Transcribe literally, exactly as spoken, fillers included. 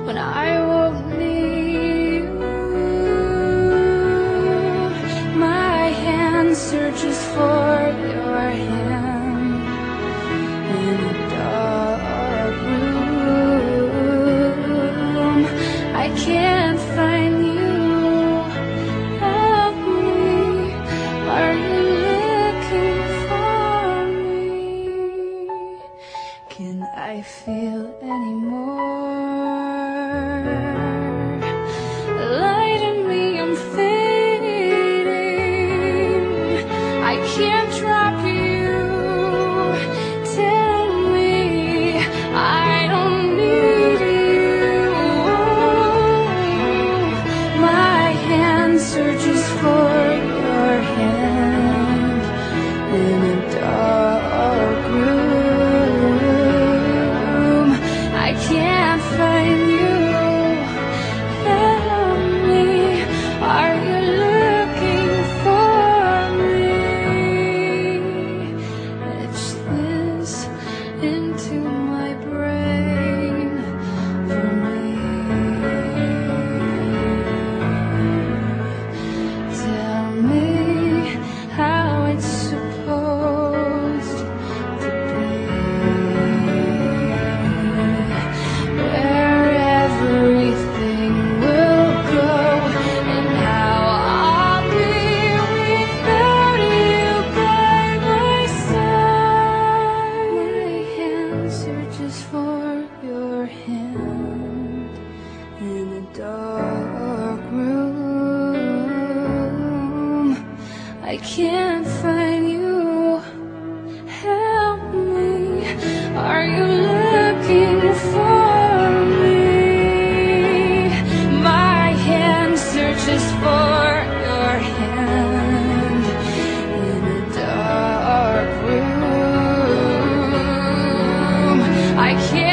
when I won't need you. My hand searches for your hand in a dark room. I can't find you. Help me. Are you looking for me? Can I feel anymore? Light in me, I'm fading. I can't drop you. Tell me I don't need you. My hand searches for your hand in a dark room. I can't find you. Help me. Are you looking for me? Etch this into my brain for me. Tell me how it's supposed to be, where everything will go, and how I'll be without you by my side. My hand searches for your hand in a dark room. I can't find you. Help me. Are you looking for me? My hand searches for your hand in a dark room. I can't